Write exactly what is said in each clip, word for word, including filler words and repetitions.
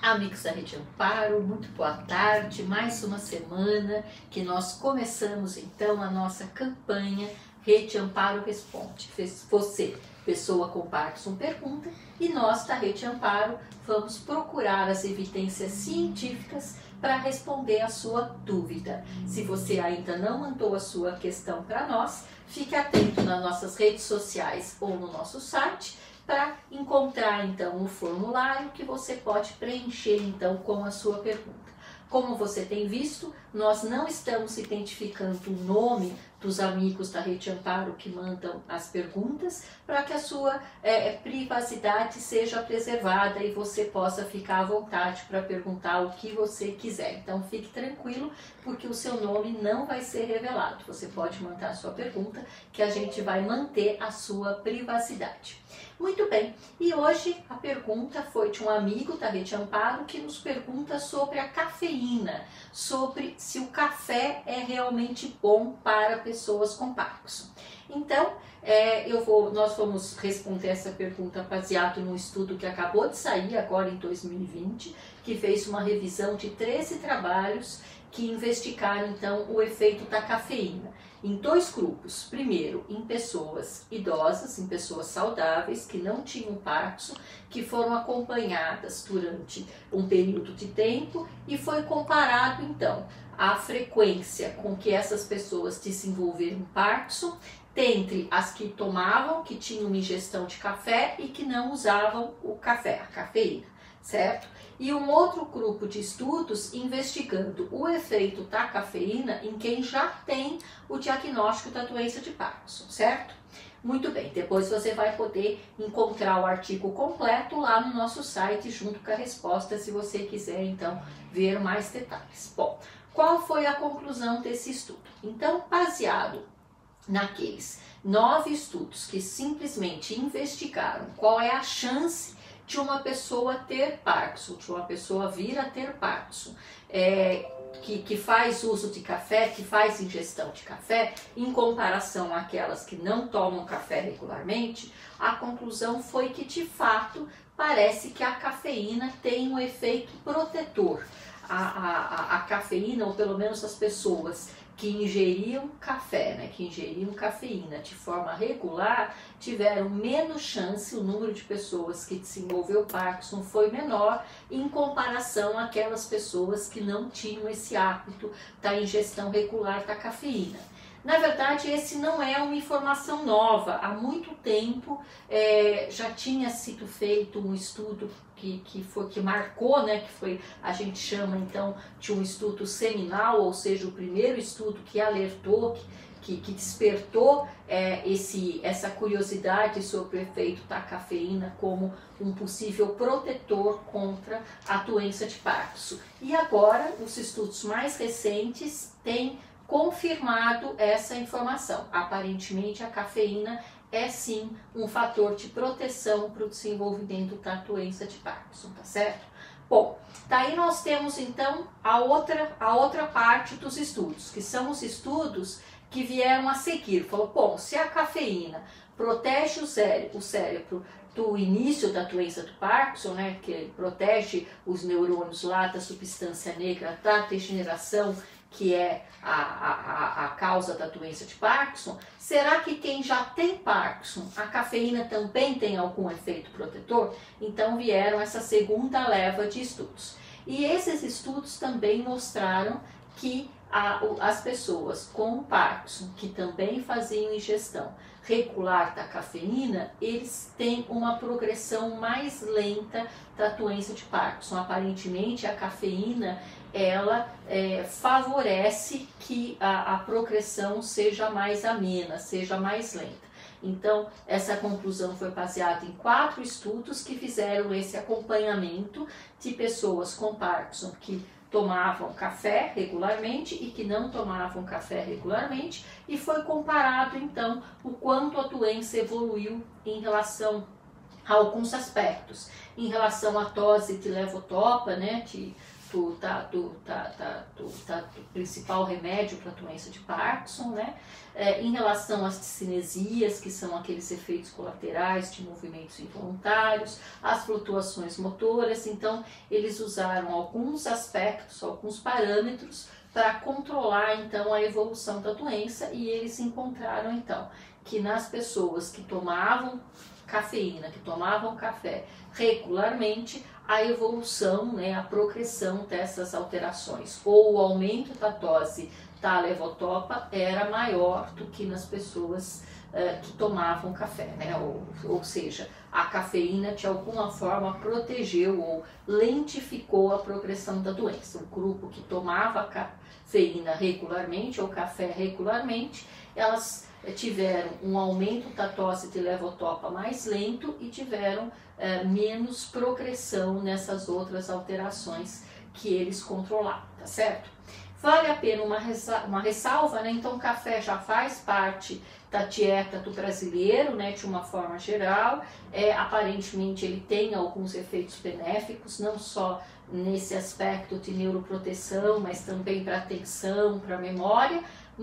Amigos da Rede Amparo, muito boa tarde, mais uma semana que nós começamos então a nossa campanha Rede Amparo Responde. Você, pessoa com Parkinson, pergunta e nós da Rede Amparo vamos procurar as evidências científicas para responder a sua dúvida. Se você ainda não mandou a sua questão para nós, fique atento nas nossas redes sociais ou no nosso site para encontrar então o formulário que você pode preencher então com a sua pergunta. Como você tem visto, nós não estamos identificando o nome dos amigos da Rede Amparo que mandam as perguntas para que a sua é, privacidade seja preservada e você possa ficar à vontade para perguntar o que você quiser. Então fique tranquilo, porque o seu nome não vai ser revelado. Você pode mandar a sua pergunta que a gente vai manter a sua privacidade. Muito bem, e hoje a pergunta foi de um amigo da Rede Amparo que nos pergunta sobre a cafeína, sobre se o café é realmente bom para pessoas com Parkinson. Então, é, eu vou, nós vamos responder essa pergunta baseado num estudo que acabou de sair agora em dois mil e vinte, que fez uma revisão de treze trabalhos que investigaram então o efeito da cafeína em dois grupos. Primeiro, em pessoas idosas, em pessoas saudáveis que não tinham Parkinson, que foram acompanhadas durante um período de tempo e foi comparado então a frequência com que essas pessoas desenvolveram Parkinson entre as que tomavam, que tinham ingestão de café e que não usavam o café, a cafeína, certo? E um outro grupo de estudos investigando o efeito da cafeína em quem já tem o diagnóstico da doença de Parkinson, certo? Muito bem, depois você vai poder encontrar o artigo completo lá no nosso site junto com a resposta, se você quiser então ver mais detalhes. Bom, qual foi a conclusão desse estudo? Então, baseado naqueles nove estudos que simplesmente investigaram qual é a chance de uma pessoa ter Parkinson, de uma pessoa vir a ter Parkinson, é, que, que faz uso de café, que faz ingestão de café, em comparação àquelas que não tomam café regularmente, a conclusão foi que, de fato, parece que a cafeína tem um efeito protetor. A, a, a cafeína, ou pelo menos as pessoas que ingeriam café, né, que ingeriam cafeína de forma regular, tiveram menos chance, o número de pessoas que desenvolveu Parkinson foi menor em comparação àquelas pessoas que não tinham esse hábito da ingestão regular da cafeína. Na verdade, esse não é uma informação nova. Há muito tempo é, já tinha sido feito um estudo que, que, foi, que marcou, né, que foi, a gente chama então de um estudo seminal, ou seja, o primeiro estudo que alertou, que, que, que despertou é, esse, essa curiosidade sobre o efeito da cafeína como um possível protetor contra a doença de Parkinson. E agora, os estudos mais recentes têm confirmado essa informação. Aparentemente, a cafeína é sim um fator de proteção para o desenvolvimento da doença de Parkinson, tá certo? Bom, daí nós temos então a outra, a outra parte dos estudos, que são os estudos que vieram a seguir. Falou, bom, se a cafeína protege o cérebro, o cérebro do início da doença do Parkinson, né, que protege os neurônios lá da substância negra, da degeneração, que é a, a, a causa da doença de Parkinson, será que quem já tem Parkinson, a cafeína também tem algum efeito protetor? Então vieram essa segunda leva de estudos. E esses estudos também mostraram que a, as pessoas com Parkinson, que também faziam ingestão regular da cafeína, eles têm uma progressão mais lenta da doença de Parkinson. Aparentemente, a cafeína ela é, favorece que a, a progressão seja mais amena, seja mais lenta. Então, essa conclusão foi baseada em quatro estudos que fizeram esse acompanhamento de pessoas com Parkinson que tomavam café regularmente e que não tomavam café regularmente, e foi comparado então o quanto a doença evoluiu em relação a alguns aspectos, em relação à dose de levodopa, né, de do, da, do, da, da, do, da, do principal remédio para a doença de Parkinson, né? É, em relação às discinesias, que são aqueles efeitos colaterais de movimentos involuntários, as flutuações motoras, então eles usaram alguns aspectos, alguns parâmetros para controlar então a evolução da doença, e eles encontraram então que nas pessoas que tomavam cafeína, que tomavam café regularmente, a evolução, né, a progressão dessas alterações ou o aumento da dose da levodopa era maior do que nas pessoas uh, que tomavam café, né? Ou, ou seja, a cafeína de alguma forma protegeu ou lentificou a progressão da doença. O grupo que tomava cafeína regularmente ou café regularmente, elas tiveram um aumento da dose de levodopa mais lento e tiveram eh, menos progressão nessas outras alterações que eles controlaram, tá certo? Vale a pena uma, uma ressalva, né? Então o café já faz parte da dieta do brasileiro, né, de uma forma geral. É, aparentemente ele tem alguns efeitos benéficos, não só nesse aspecto de neuroproteção, mas também para atenção, para memória,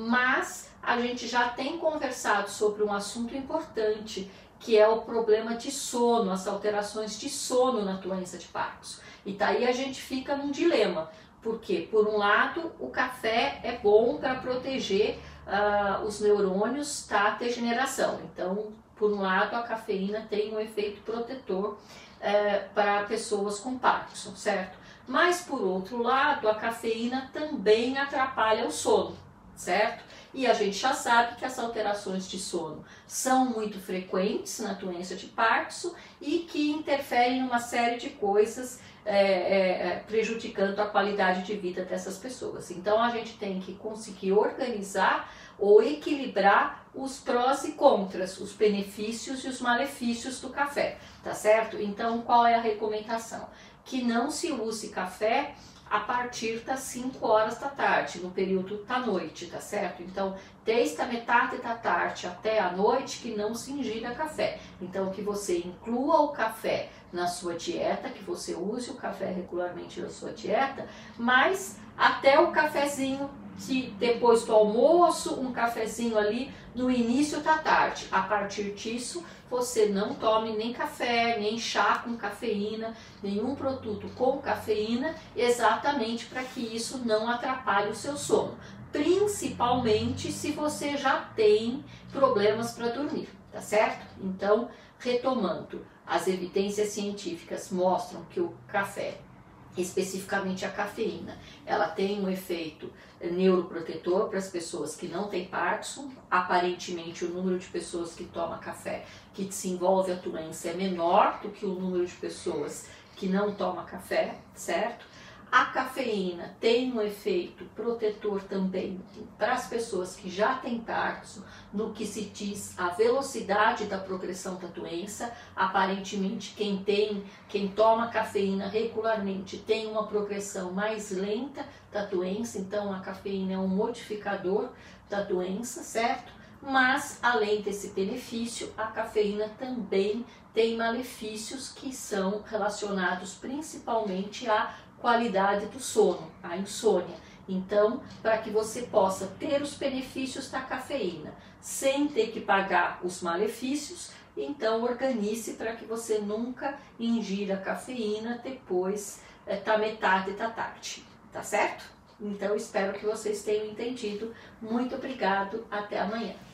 mas a gente já tem conversado sobre um assunto importante, que é o problema de sono, as alterações de sono na doença de Parkinson. E daí a gente fica num dilema, porque por um lado o café é bom para proteger uh, os neurônios da degeneração, então por um lado a cafeína tem um efeito protetor uh, para pessoas com Parkinson, certo? Mas por outro lado a cafeína também atrapalha o sono, certo? E a gente já sabe que as alterações de sono são muito frequentes na doença de Parkinson e que interferem em uma série de coisas, é, é, prejudicando a qualidade de vida dessas pessoas. Então a gente tem que conseguir organizar ou equilibrar os prós e contras, os benefícios e os malefícios do café, tá certo? Então qual é a recomendação? Que não se use café a partir das cinco horas da tarde, no período da noite, tá certo? Então, desde a metade da tarde até a noite, que não se ingira café. Então, que você inclua o café na sua dieta, que você use o café regularmente na sua dieta, mas até o cafezinho, de, depois do almoço, um cafezinho ali no início da tarde. A partir disso, você não tome nem café, nem chá com cafeína, nenhum produto com cafeína, exatamente para que isso não atrapalhe o seu sono. Principalmente se você já tem problemas para dormir, tá certo? Então, retomando, as evidências científicas mostram que o café, especificamente a cafeína, ela tem um efeito neuroprotetor para as pessoas que não têm Parkinson. Aparentemente o número de pessoas que tomam café que desenvolve a doença é menor do que o número de pessoas que não tomam café, certo? A cafeína tem um efeito protetor também para as pessoas que já têm Parkinson, no que se diz a velocidade da progressão da doença. Aparentemente, quem tem, quem toma cafeína regularmente tem uma progressão mais lenta da doença, então a cafeína é um modificador da doença, certo? Mas, além desse benefício, a cafeína também tem malefícios que são relacionados principalmente à qualidade do sono, a insônia. Então, para que você possa ter os benefícios da cafeína sem ter que pagar os malefícios, então organize para que você nunca ingira cafeína depois é, da metade da tarde, tá certo? Então, espero que vocês tenham entendido. Muito obrigado, até amanhã.